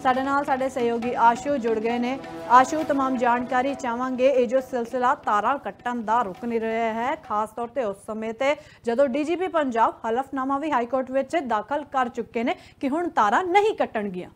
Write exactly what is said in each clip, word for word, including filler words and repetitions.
साडे नाल साडे सहयोगी आशू जुड़ गए ने। आशू, तमाम जानकारी चाहांगे। ये जो सिलसिला तारा कट्टन दा रुक नहीं रहा है, खास तौर पर उस समय ते जदों डीजीपी पंजाब हलफनामा भी हाईकोर्ट विच दाखिल कर चुके ने कि हुण तारा नहीं कट्टणगियां।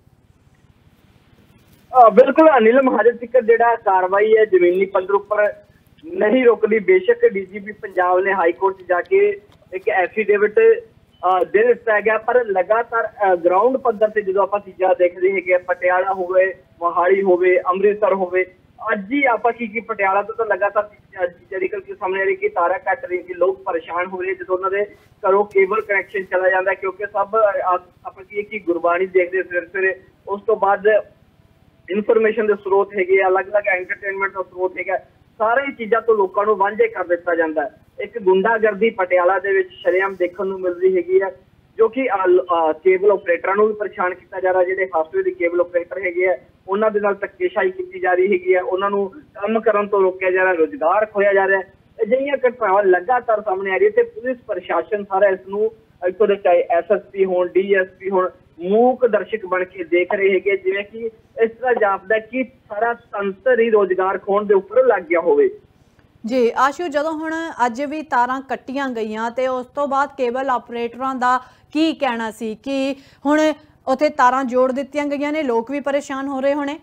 बिल्कुल अनिल, हजे तक जिहड़ा कार्रवाई है जमीनी पद्धर उपर नहीं रोकदी। बेशक डीजीपी पंजाब ने हाईकोर्ट जाके एक एफीडेविट दे दिता गया, पर लगातार ग्राउंड पद्धर से जो आप चीज़ा देखते हैं, पटियाला होवे, मोहाली होवे, अमृतसर होवे, अज ही आप की पटियाला तो, तो लगातार चीज़ा निकल के सामने आ रही कि तारा कट रही कि लोग परेशान हो रहे जो उन्होंने घरों केबल कनैक्शन चला जाता है, क्योंकि सब आप की गुरबाणी देखते सवेरे सवेरे। उस तो बाद इनफॉर्मेशन के स्रोत है, अलग अलग एंटरटेनमेंट का स्रोत है, सारी चीज़ों तो लोगों को वांझे कर दिता जाता है। एक गुंडागर्दी पटियाला दे विच शरेआम देखने को मिल रही है, जो कि केबल ऑपरेटर भी परेशान किया जा रहा है। जो हाफवे के केबल ऑपरेटर है उन्होंने दे नाल धक्केशाही की जा रही है, उन्होंने काम करने तो रोकया जा रहा है, रोजगार खोया जा रहा है। अजिहियां घटनावां लगातार सामने आ रही है। पुलिस प्रशासन सारा इसनूं इत्थों दे चाहे एस एस पी हो, डी एस पी हो, मूक दर्शक बन के देख रहे हैं, जिवें कि इस तरह जापदा कि सारा तंत्र ही रोजगार खोण दे उपर लग गया होवे। जी आशू, जदों हुण अज भी तारां कट्टियां गईयां ते उस तो बाद केबल ऑपरेटरां दा की कहना सी कि हुण उत्थे तारां जोड़ दित्तियां गईयां ने, लोग भी परेशान हो रहे होने?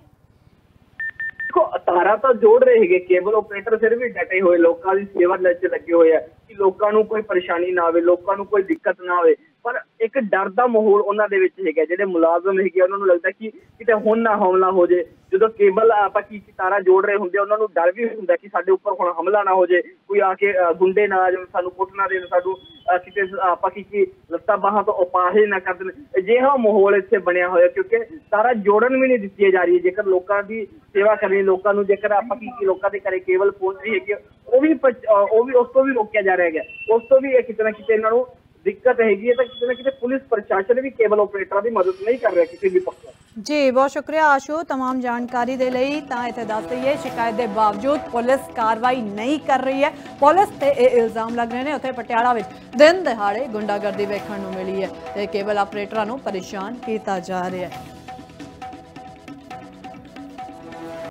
तारा तो जोड़ रहे हैं, केबल ऑपरेटर फिर भी डटे हुए लोगों की सेवा च लगे हुए हैं कि लोगों को कोई परेशानी ना आवे, लोगों को कोई दिक्कत ना आवे। पर एक डर का माहौल उन्होंने है, जो मुलाजम है उन्होंने लगता कि किते हुण ना हमला हो जाए। जो केबल आप तारा जोड़ रहे होंगे उन्होंने डर भी होंगे कि साडे उपर हुण हमला ना हो जाए, कोई आके गुंडे ना आ जाए, सानू कुट ना देण, सानू किते आप लत्तां बाहां तो उपाहे ना कर देण। अजिहा माहौल इत्थे बनया होया, क्योंकि तारा जोड़न भी नहीं दित्ती जा रही। जेकर लोगों की सेवा करनी, लोगों को जेकर आप लोगों के घरे केबल पहुंच रही है, वो भी वो भी उस तो भी रोकया जा रहा है, उस तो भी किते ना किते इन्हां नूं दिक्कत हैगी है। तो किसी ना किसी पुलिस प्रशासन भी केबल ऑपरेटर की मदद नहीं कर रहा किसी भी पक्ष। जी बहुत शुक्रिया आशू तमाम जानकारी दे लई। तां इत्थे दस दईए शिकायत के बावजूद पुलिस कार्रवाई नहीं कर रही है। पुलिस ते ये इल्जाम लग रहे हैं उत्थे पटियाला विच दिन दिहाड़े गुंडागर्दी वेखण नूं मिली है ते केबल ऑपरेटरां नूं परेशान किया जा रहा है।